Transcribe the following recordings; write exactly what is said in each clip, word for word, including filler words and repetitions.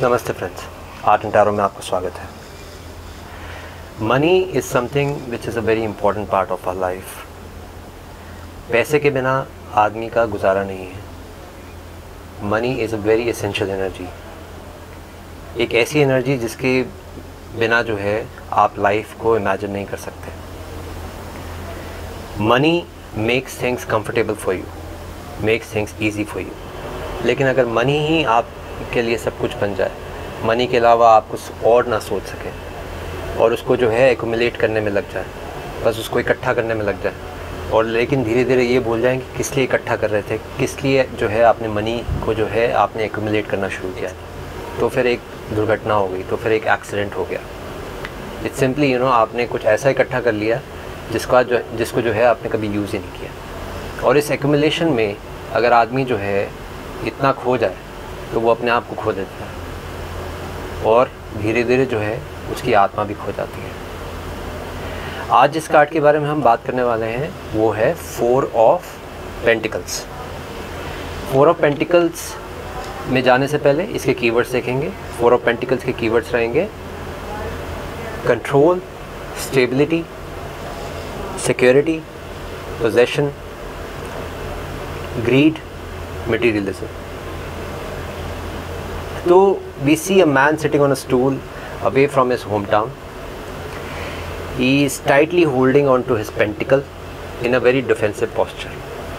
नमस्ते friends, art and tarot में आपका स्वागत है। Money is something which is a very important part of our life. पैसे के बिना आदमी का गुजारा नहीं है। Money is a very essential energy, एक ऐसी एनर्जी जिसके बिना जो है आप लाइफ को इमेजिन नहीं कर सकते। Money makes things comfortable for you, makes things easy for you. लेकिन अगर मनी ही आपके लिए सब कुछ बन जाए, मनी के अलावा आप कुछ और ना सोच सकें और उसको जो है एक्यूमुलेट करने में लग जाए, बस उसको इकट्ठा करने में लग जाए, और लेकिन धीरे धीरे ये भूल जाएं कि किस लिए इकट्ठा कर रहे थे, किस लिए जो है आपने मनी को जो है आपने एक्यूमुलेट करना शुरू किया, तो फिर एक दुर्घटना हो गई, तो फिर एक एक्सीडेंट हो गया। इट्स सिंपली यू नो आपने कुछ ऐसा इकट्ठा कर लिया जिसका जो जिसको जो है आपने कभी यूज़ ही नहीं किया। और इस एक्यूमुलेशन में अगर आदमी जो है इतना खो जाए तो वो अपने आप को खो देता है और धीरे धीरे जो है उसकी आत्मा भी खो जाती है। आज जिस कार्ड के बारे में हम बात करने वाले हैं वो है four of pentacles. Four of pentacles में जाने से पहले इसके कीवर्ड्स देखेंगे। फोर ऑफ पेंटिकल्स के कीवर्ड्स रहेंगे control, stability, security, possession, greed, materialism. So we see a man sitting on a stool away from his hometown. He is tightly holding on to his pentacle in a very defensive posture.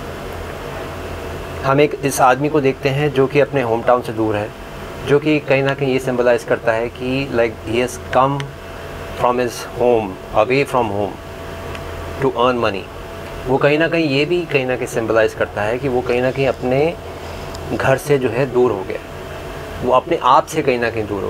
हम एक इस आदमी को देखते हैं जो कि अपने होम टाउन से दूर है, जो कि कहीं ना कहीं ये सिंबलाइज करता है कि like he has come from his home, away from home to earn money. वो कहीं ना कहीं ये भी कहीं ना कहीं सिंबलाइज़ करता है कि वो कहीं ना कहीं अपने घर से जो है दूर हो गया, वो अपने आप से कहीं ना कहीं दूर हो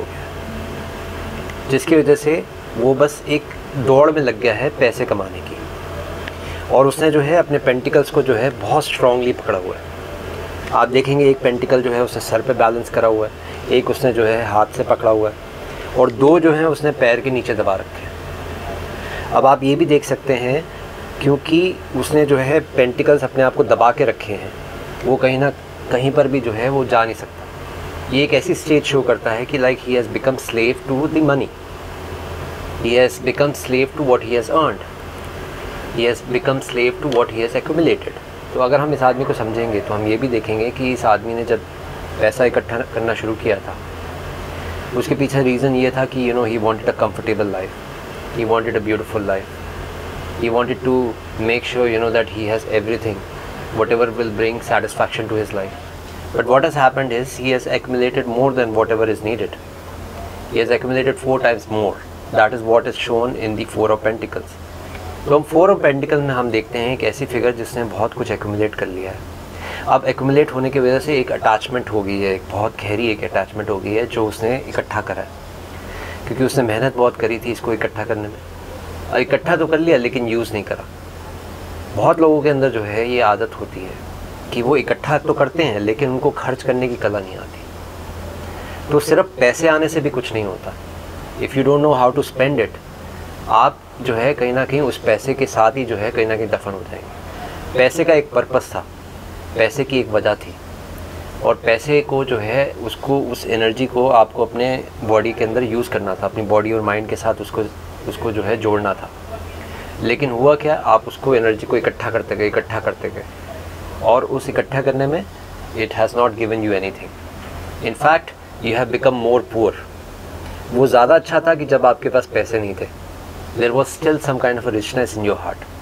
गया, जिसकी वजह से वो बस एक दौड़ में लग गया है पैसे कमाने की। और उसने जो है अपने पेंटिकल्स को जो है बहुत स्ट्रांगली पकड़ा हुआ है। आप देखेंगे एक पेंटिकल जो है उसने सर पे बैलेंस करा हुआ है, एक उसने जो है हाथ से पकड़ा हुआ है, और दो जो हैं उसने पैर के नीचे दबा रखे हैं। अब आप ये भी देख सकते हैं क्योंकि उसने जो है पेंटिकल्स अपने आप को दबा के रखे हैं, वो कहीं ना कहीं पर भी जो है वो जा नहीं सकता। ये एक ऐसी स्टेज शो करता है कि like he has become slave to the money, he has become slave to what he has earned, he has become slave to what he has accumulated. तो अगर हम इस आदमी को समझेंगे तो हम ये भी देखेंगे कि इस आदमी ने जब पैसा इकट्ठा करना शुरू किया था, उसके पीछे रीज़न ये था कि you know he wanted a comfortable life, he wanted a beautiful life, he wanted to make sure you know that he has everything, whatever will bring satisfaction to his life. But what has happened is he has accumulated more than whatever is needed. He has accumulated four times more. That is what is shown in the four of pentacles. तो हम four of pentacle में हम देखते हैं एक ऐसी figure जिसने बहुत कुछ एक्यूमुलेट कर लिया है। अब एक्यूमुलेट होने की वजह से एक अटैचमेंट हो गई है, एक बहुत गहरी एक अटैचमेंट हो गई है जो उसने इकट्ठा करा है, क्योंकि उसने मेहनत बहुत करी थी इसको इकट्ठा करने में। इकट्ठा तो कर लिया लेकिन यूज़ नहीं करा। बहुत लोगों के अंदर जो है ये आदत होती है कि वो इकट्ठा तो करते हैं लेकिन उनको खर्च करने की कला नहीं आती। तो सिर्फ पैसे आने से भी कुछ नहीं होता। If you don't know how to spend it, आप जो है कहीं ना कहीं उस पैसे के साथ ही जो है कहीं ना कहीं दफन हो जाएंगे। पैसे का एक पर्पस था, पैसे की एक वजह थी, और पैसे को जो है उसको उस एनर्जी को आपको अपने बॉडी के अंदर यूज़ करना था, अपनी बॉडी और माइंड के साथ उसको उसको जो है जोड़ना था। लेकिन हुआ क्या, आप उसको एनर्जी को इकट्ठा करते गए इकट्ठा करते गए और उस इकट्ठा करने में it has not given you anything. In fact you have become more poor. वो ज़्यादा अच्छा था कि जब आपके पास पैसे नहीं थे, there was still some kind of richness in your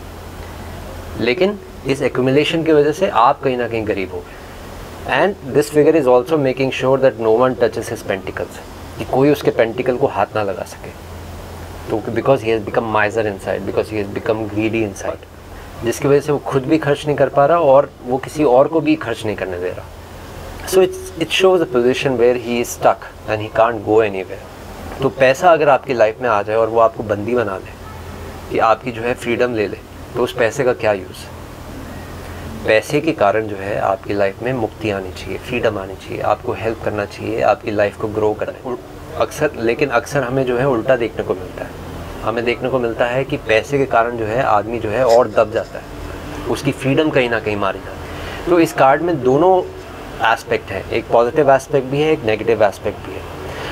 heart. लेकिन इस एक्यूमुलेशन की वजह से आप कहीं ना कहीं गरीब हो गए। And this figure is also making sure that no one touches his pentacles, कि कोई उसके पेंटिकल को हाथ ना लगा सके। तो because he has become miser inside, because he has become greedy inside, जिसकी वजह से वो खुद भी खर्च नहीं कर पा रहा और वो किसी और को भी खर्च नहीं करने दे रहा। So it's it shows a position where he is stuck and he can't go anywhere. तो पैसा अगर आपकी लाइफ में आ जाए और वो आपको बंदी बना ले, कि आपकी जो है फ्रीडम ले ले, तो उस पैसे का क्या यूज़। पैसे के कारण जो है आपकी लाइफ में मुक्ति आनी चाहिए, फ्रीडम आनी चाहिए, आपको हेल्प करना चाहिए आपकी लाइफ को ग्रो करने। अक्सर लेकिन अक्सर हमें जो है उल्टा देखने को मिलता है। हमें देखने को मिलता है कि पैसे के कारण जो है आदमी जो है और दब जाता है, उसकी फ्रीडम कहीं ना कहीं मारी जाती है। तो इस कार्ड में दोनों एस्पेक्ट है, एक पॉजिटिव एस्पेक्ट भी है, एक नेगेटिव एस्पेक्ट भी है।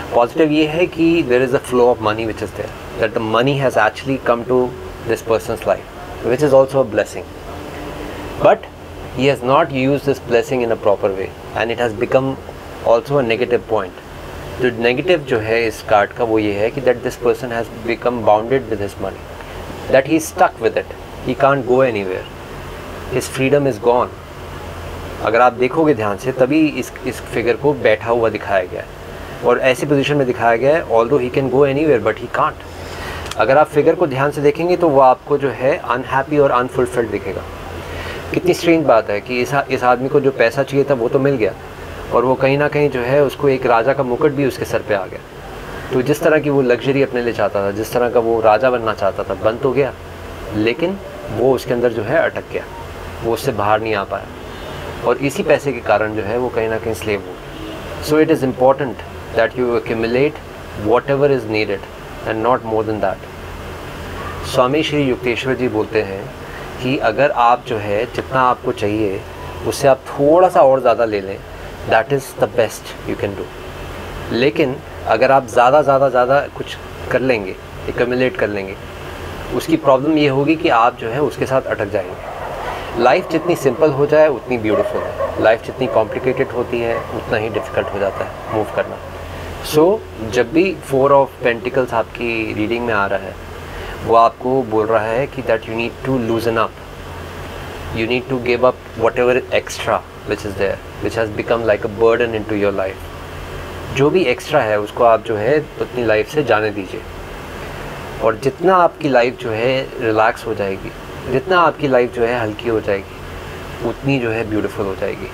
पॉजिटिव ये है कि there is a flow of money which is there, that the money has actually come to this person's life, which is also a blessing, but he has not used this blessing in a proper way and it has become also a negative point. जो negative जो है इस card का वो ये है कि that this person has become bounded with his money, that he is stuck with it, he can't go anywhere, his freedom is gone. अगर आप देखोगे ध्यान से तभी इस इस फिगर को बैठा हुआ दिखाया गया है और ऐसी पोजीशन में दिखाया गया है, although he can go anywhere but he can't. अगर आप फिगर को ध्यान से देखेंगे तो वो आपको जो है अनहैप्पी और अनफुलफिल्ड दिखेगा। कितनी स्ट्रेंज बात है कि इस इस आदमी को जो पैसा चाहिए था वो तो मिल गया और वो कहीं ना कहीं जो है उसको एक राजा का मुकुट भी उसके सर पे आ गया। तो जिस तरह की वो लग्जरी अपने लिए चाहता था, जिस तरह का वो राजा बनना चाहता था, बन तो गया लेकिन वो उसके अंदर जो है अटक गया, वो उससे बाहर नहीं आ पाया और इसी पैसे के कारण जो है वो कहीं ना कहीं स्लेव हो गया। So it is important that you accumulate whatever is needed and not more than that. Swami Shri Yukteshwar ji बोलते हैं कि अगर आप जो है जितना आपको चाहिए उससे आप थोड़ा सा और ज़्यादा ले लें, that is the best you can do. लेकिन अगर आप ज़्यादा ज़्यादा ज़्यादा कुछ कर लेंगे, एक्यूमुलेट कर लेंगे, उसकी प्रॉब्लम ये होगी कि आप जो है उसके साथ अटक जाएंगे। लाइफ जितनी सिंपल हो जाए उतनी ब्यूटीफुल है, लाइफ जितनी कॉम्प्लिकेटेड होती है उतना ही डिफ़िकल्ट हो जाता है मूव करना। सो so, जब भी फोर ऑफ पेंटिकल्स आपकी रीडिंग में आ रहा है वो आपको बोल रहा है कि that you need to loosen up, you need to give up whatever extra which is there which has become like a burden in to your life. जो भी एक्स्ट्रा है उसको आप जो है अपनी लाइफ से जाने दीजिए और जितना आपकी लाइफ जो है रिलैक्स हो जाएगी, जितना आपकी लाइफ जो है हल्की हो जाएगी, उतनी जो है ब्यूटीफुल हो जाएगी।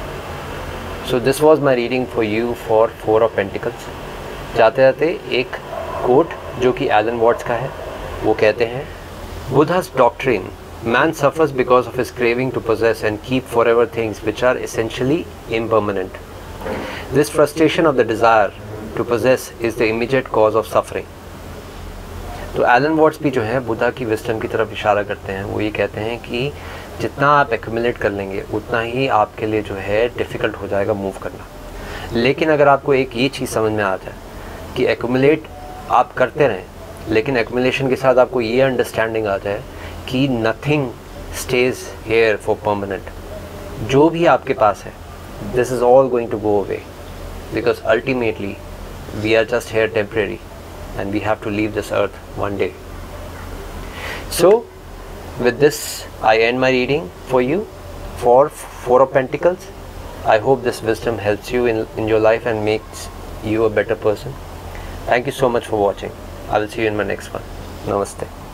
So this was my reading for you for four of pentacles. जाते जाते एक कोट जो कि एलन वॉट्स का है, वो कहते हैं, Buddha's doctrine, man suffers because of his craving to possess and keep forever things which are essentially impermanent. This frustration of the desire to possess is the immediate cause of suffering. तो Alan Watts भी जो है बुद्धा की wisdom की तरफ इशारा करते हैं। वो ये कहते हैं कि जितना आप एक्यूमुलेट कर लेंगे उतना ही आपके लिए जो है डिफ़िकल्ट हो जाएगा मूव करना। लेकिन अगर आपको एक ये चीज़ समझ में आ जाए कि एक्यूमुलेट आप करते रहें, लेकिन एक्यूमुलेशन के साथ आपको ये अंडरस्टैंडिंग आ जाए कि nothing stays here for permanent. जो भी आपके पास है, this is all going to go away because ultimately we are just here temporary and we have to leave this earth one day. So with this I end my reading for you for Four of Pentacles. I hope this wisdom helps you in, in your life and makes you a better person. Thank you so much for watching. I will see you in my next one. Namaste.